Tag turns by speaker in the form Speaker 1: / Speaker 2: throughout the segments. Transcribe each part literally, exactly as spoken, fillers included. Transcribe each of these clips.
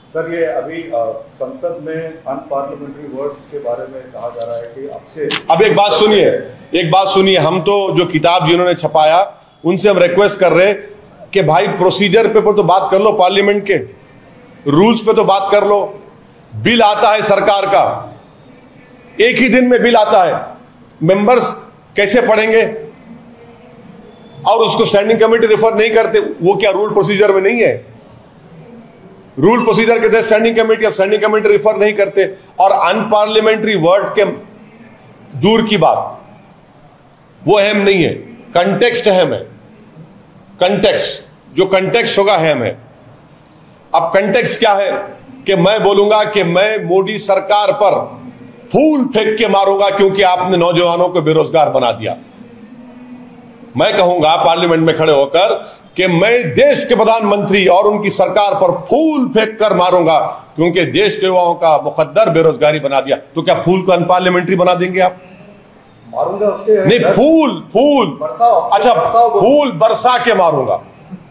Speaker 1: Sir ये अभी संसद में अनपार्लियामेंट्री वर्ड्स के बारे में कहा जा रहा है कि अब से
Speaker 2: अब एक बात सुनिए एक बात सुनिए हम तो जो किताब जिन्होंने छपाया उनसे हम रिक्वेस्ट कर रहे कि भाई प्रोसीजर पे पर तो बात कर लो, पार्लियामेंट के रूल्स पे तो बात कर लो। बिल आता है सरकार का, एक ही दिन में बिल आता है, मेंबर्स कैसे पढ़ेंगे और उसको स्टैंडिंग कमेटी रेफर नहीं करते? वो क्या रूल प्रोसीजर में नहीं है? रूल प्रोसीजर के तहत स्टैंडिंग कमेटी, अब स्टैंडिंग कमेटी रेफर नहीं करते। और अनपार्लियामेंट्री वर्ड के दूर की बात, वो अहम नहीं है, कंटेक्स्ट अहम है। कंटेक्स्ट, जो कंटेक्स्ट होगा अहम है। अब कंटेक्स्ट क्या है कि मैं बोलूंगा कि मैं मोदी सरकार पर फूल फेंक के मारूंगा क्योंकि आपने नौजवानों को बेरोजगार बना दिया। मैं कहूंगा पार्लियामेंट में खड़े होकर कि मैं देश के प्रधानमंत्री और उनकी सरकार पर फूल फेंक कर मारूंगा क्योंकि देश के युवाओं का मुकद्दर बेरोजगारी बना दिया। तो क्या फूल को अनपार्लियामेंट्री बना देंगे आप?
Speaker 1: मारूंगा उसके
Speaker 2: नहीं, फूल फूल अच्छा फूल बरसा के मारूंगा।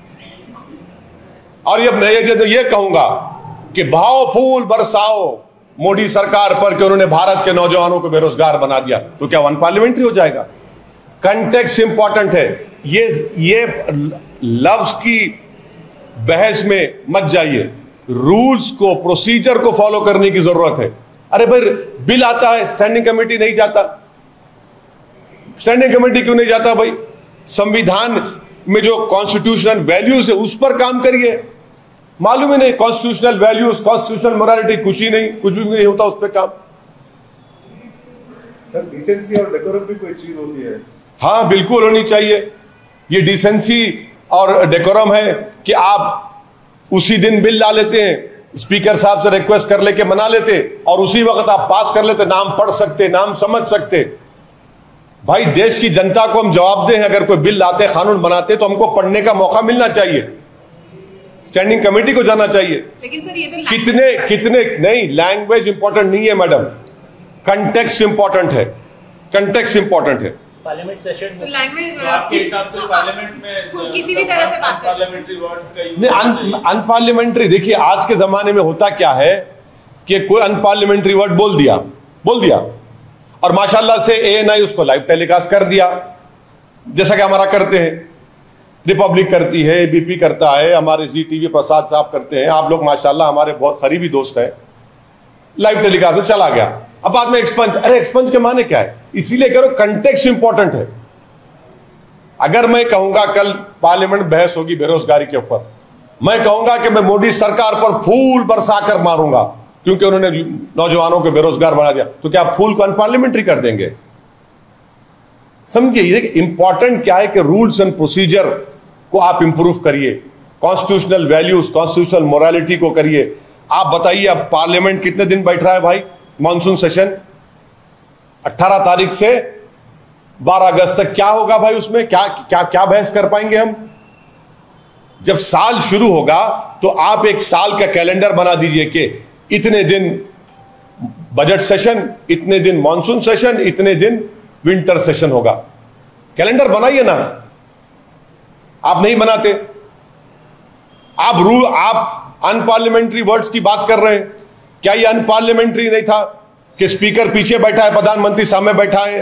Speaker 2: और ये मैं ये, ये कहूंगा कि भाव फूल बरसाओ मोदी सरकार पर कि उन्होंने भारत के नौजवानों को बेरोजगार बना दिया। तो क्या अनपार्लियामेंट्री हो जाएगा? कंटेक्स्ट इंपॉर्टेंट है। ये ये लफ्ज की बहस में मत जाइए, रूल्स को, प्रोसीजर को फॉलो करने की जरूरत है। अरे भाई बिल आता है, स्टैंडिंग कमेटी नहीं जाता। स्टैंडिंग कमेटी क्यों नहीं जाता भाई? संविधान में जो कॉन्स्टिट्यूशनल वैल्यूज है उस पर काम करिए। मालूम ही नहीं कॉन्स्टिट्यूशनल वैल्यूज, कॉन्स्टिट्यूशनल मोरालिटी, कुछ ही नहीं, कुछ भी नहीं होता उस पर काम।
Speaker 1: सर डिसेंसी और डेकोरम भी कोई चीज होती है?
Speaker 2: हाँ बिल्कुल होनी चाहिए। ये डिसेंसी और डेकोरम है कि आप उसी दिन बिल ला लेते हैं, स्पीकर साहब से रिक्वेस्ट कर लेके मना लेते और उसी वक्त आप पास कर लेते, नाम पढ़ सकते, नाम समझ सकते। भाई देश की जनता को हम जवाब दें, अगर कोई बिल लाते, कानून बनाते तो हमको पढ़ने का मौका मिलना चाहिए, स्टैंडिंग कमेटी को जाना चाहिए।
Speaker 3: लेकिन सर ये तो
Speaker 2: कितने कितने नहीं, लैंग्वेज इंपॉर्टेंट नहीं है मैडम, कंटेक्स्ट इंपॉर्टेंट है। कंटेक्स्ट इंपॉर्टेंट है।
Speaker 4: पार्लियामेंट सेशन
Speaker 3: तो लैंग्वेज
Speaker 4: आपके हिसाब से पार्लियामेंट में
Speaker 3: किसी भी तरह से बात कर
Speaker 4: पार्लियामेंट्री वर्ड्स का यूज
Speaker 2: नहीं, अनपार्लियामेंट्री देखिए आज के जमाने में होता क्या है कि कोई अनपार्लियामेंट्री वर्ड बोल दिया बोल दिया और माशाल्लाह से एएनआई उसको लाइव टेलीकास्ट कर दिया, जैसा कि हमारा करते हैं, रिपब्लिक करती है, एबीपी करता है, हमारे जी टीवी प्रसाद साहब करते हैं, आप लोग माशाल्लाह हमारे बहुत करीबी दोस्त हैं। लाइव टेलीकास्ट में चला गया। अब बाद में एक्सपंज, अरे एक्सपंज के माने क्या है? इसीलिए करो कंटेक्स्ट इंपॉर्टेंट है। अगर मैं कहूंगा कल पार्लियामेंट बहस होगी बेरोजगारी के ऊपर, मैं कहूंगा कि मैं मोदी सरकार पर फूल बरसाकर मारूंगा क्योंकि उन्होंने नौजवानों को बेरोजगार बना दिया, तो क्या फूल को अनपार्लियामेंट्री कर देंगे? समझिए ये इंपॉर्टेंट क्या है कि रूल्स एंड प्रोसीजर को आप इंप्रूव करिए, कॉन्स्टिट्यूशनल वैल्यूज, कॉन्स्टिट्यूशनल मोरालिटी को करिए। आप बताइए अब पार्लियामेंट कितने दिन बैठ रहा है भाई? मॉनसून सेशन अठारह तारीख से बारह अगस्त तक क्या होगा भाई? उसमें क्या क्या क्या बहस कर पाएंगे हम? जब साल शुरू होगा तो आप एक साल का कैलेंडर बना दीजिए कि इतने दिन बजट सेशन, इतने दिन मॉनसून सेशन, इतने दिन विंटर सेशन होगा। कैलेंडर बनाइए ना, आप नहीं बनाते। आप रूल, आप अनपार्लियामेंट्री वर्ड्स की बात कर रहे हैं। क्या ये अनपार्लियामेंट्री नहीं था कि स्पीकर पीछे बैठा है, प्रधानमंत्री सामने बैठा है?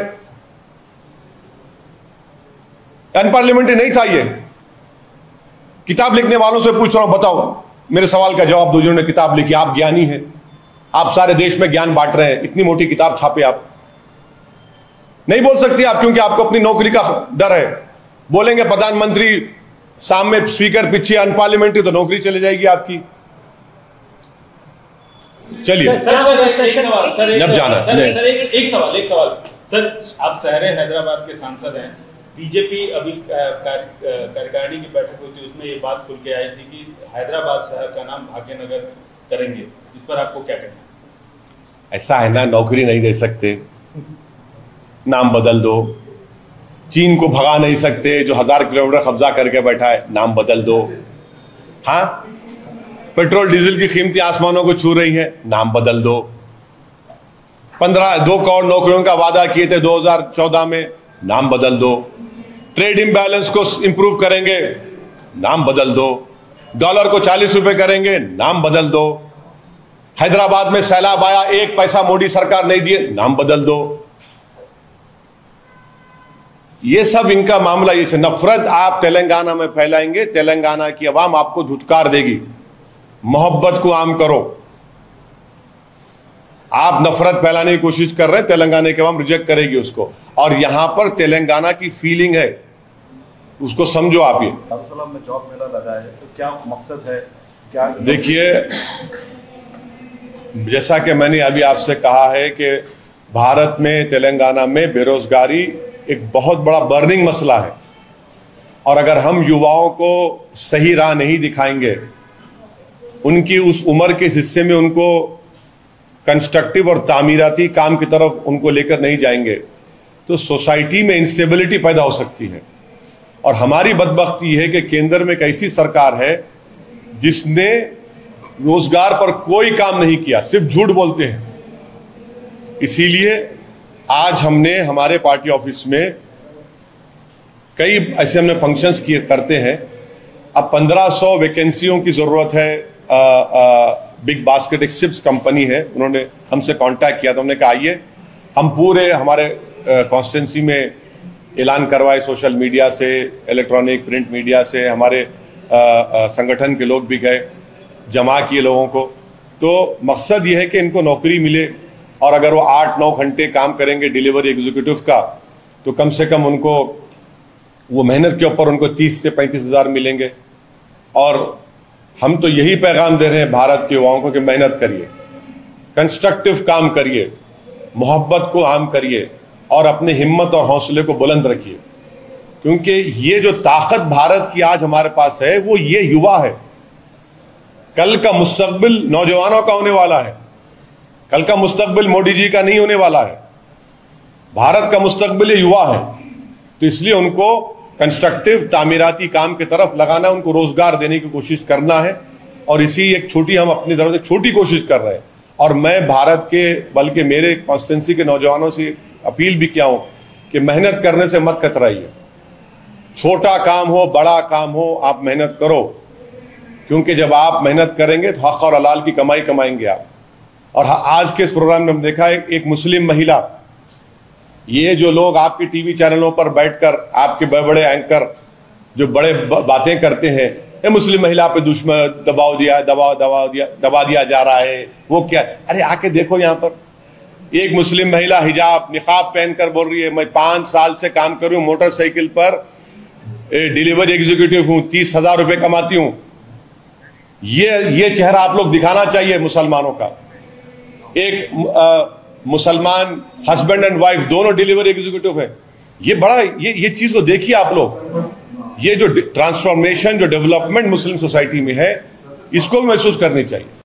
Speaker 2: अनपार्लियामेंट्री नहीं था ये? किताब लिखने वालों से पूछ रहा हूं, बताओ, मेरे सवाल का जवाब दो जिन्होंने किताब लिखी। आप ज्ञानी हैं, आप सारे देश में ज्ञान बांट रहे हैं, इतनी मोटी किताब छापे, आप नहीं बोल सकते आप क्योंकि आपको अपनी नौकरी का डर है। बोलेंगे प्रधानमंत्री सामने, स्पीकर पीछे, अनपार्लियामेंट्री, तो नौकरी चली जाएगी आपकी। चलिए
Speaker 4: सर, सर, सर, एक सवाल, सर, एक
Speaker 2: जब
Speaker 4: सवाल,
Speaker 2: जाना
Speaker 4: सर, सर, एक, एक सवाल एक सवाल सर, आप शहरे हैदराबाद के सांसद हैं। बीजेपी अभी कार्यकारिणी की बैठक हुई थी, उसमें ये बात खुल के आई थी कि हैदराबाद शहर का नाम भाग्यनगर करेंगे। इस पर आपको क्या कहना है?
Speaker 2: ऐसा है ना, नौकरी नहीं दे सकते, नाम बदल दो। चीन को भगा नहीं सकते जो हजार किलोमीटर कब्जा करके बैठा है, नाम बदल दो। हाँ, पेट्रोल डीजल की कीमतें आसमानों को छू रही हैं, नाम बदल दो। पंद्रह दो करोड़ नौकरियों का वादा किए थे दो हजार चौदह में, नाम बदल दो। ट्रेड इम्बैलेंस को इंप्रूव करेंगे, नाम बदल दो। डॉलर को चालीस रुपए करेंगे, नाम बदल दो। हैदराबाद में सैलाब आया, एक पैसा मोदी सरकार नहीं दिए, नाम बदल दो। ये सब इनका मामला, ये नफरत आप तेलंगाना में फैलाएंगे, तेलंगाना की आवाम आपको धुतकार देगी। मोहब्बत को आम करो। आप नफरत फैलाने की कोशिश कर रहे हैं, तेलंगाना की आवाम रिजेक्ट करेगी उसको। और यहां पर तेलंगाना की फीलिंग है, उसको समझो आप। ये
Speaker 1: दारुसलाम में जॉब मेला लगा है, तो क्या मकसद है? क्या
Speaker 2: देखिए, जैसा कि मैंने अभी आपसे कहा है कि भारत में, तेलंगाना में बेरोजगारी एक बहुत बड़ा बर्निंग मसला है। और अगर हम युवाओं को सही राह नहीं दिखाएंगे, उनकी उस उम्र के हिस्से में उनको कंस्ट्रक्टिव और तामीराती काम की तरफ उनको लेकर नहीं जाएंगे, तो सोसाइटी में इंस्टेबिलिटी पैदा हो सकती है। और हमारी बदबख्ती है कि केंद्र में एक ऐसी सरकार है जिसने रोजगार पर कोई काम नहीं किया, सिर्फ झूठ बोलते हैं। इसीलिए आज हमने हमारे पार्टी ऑफिस में कई ऐसे हमने फंक्शंस किए करते हैं। अब पंद्रह सौ वैकेंसियों की जरूरत है। आ, आ, बिग बास्केट एक सिप्स कंपनी है, उन्होंने हमसे कांटेक्ट किया, तो हमने कहा आइए हम पूरे हमारे कॉन्स्टिट्यूंसी में ऐलान करवाए, सोशल मीडिया से, इलेक्ट्रॉनिक प्रिंट मीडिया से, हमारे आ, आ, संगठन के लोग भी गए, जमा किए लोगों को। तो मकसद ये है कि इनको नौकरी मिले, और अगर वो आठ नौ घंटे काम करेंगे डिलीवरी एग्जीक्यूटिव का, तो कम से कम उनको वो मेहनत के ऊपर उनको तीस से पैंतीस हजार मिलेंगे। और हम तो यही पैगाम दे रहे हैं भारत के युवाओं को कि मेहनत करिए, कंस्ट्रक्टिव काम करिए, मोहब्बत को आम करिए, और अपने हिम्मत और हौसले को बुलंद रखिए। क्योंकि ये जो ताकत भारत की आज हमारे पास है, वो ये युवा है। कल का मुस्तकबिल नौजवानों का होने वाला है, कल का मुस्तकबिल मोदी जी का नहीं होने वाला है। भारत का मुस्तकबिल ये युवा है। तो इसलिए उनको कंस्ट्रक्टिव तामीराती काम की तरफ लगाना, उनको रोजगार देने की कोशिश करना है। और इसी एक छोटी, हम अपनी तरफ से छोटी कोशिश कर रहे हैं। और मैं भारत के, बल्कि मेरे कॉन्स्टिट्यूंसी के नौजवानों से अपील भी किया हूं कि मेहनत करने से मत कतराइए। छोटा काम हो, बड़ा काम हो, आप मेहनत करो। क्योंकि जब आप मेहनत करेंगे तो हक और हलाल की कमाई कमाएंगे आप। और आज के इस प्रोग्राम में हम देखा है, एक मुस्लिम महिला, ये जो लोग आपके टीवी चैनलों पर बैठकर आपके बड़े बड़े एंकर जो बड़े बातें करते हैं, ये मुस्लिम महिला पे दुश्मन दबाव दिया दबाव दबाव दिया दबा दिया जा रहा है, वो क्या, अरे आके देखो यहाँ पर एक मुस्लिम महिला हिजाब निकाब पहनकर बोल रही है, मैं पांच साल से काम कर रही हूँ, मोटरसाइकिल पर डिलीवरी एग्जीक्यूटिव हूँ, तीस हजार रुपए कमाती हूँ। ये ये चेहरा आप लोग दिखाना चाहिए मुसलमानों का। एक आ, मुसलमान हस्बैंड एंड वाइफ दोनों डिलीवरी एग्जीक्यूटिव है। ये बड़ा, ये ये चीज को देखिए आप लोग। ये जो ट्रांसफॉर्मेशन, जो डेवलपमेंट मुस्लिम सोसाइटी में है, इसको भी महसूस करनी चाहिए।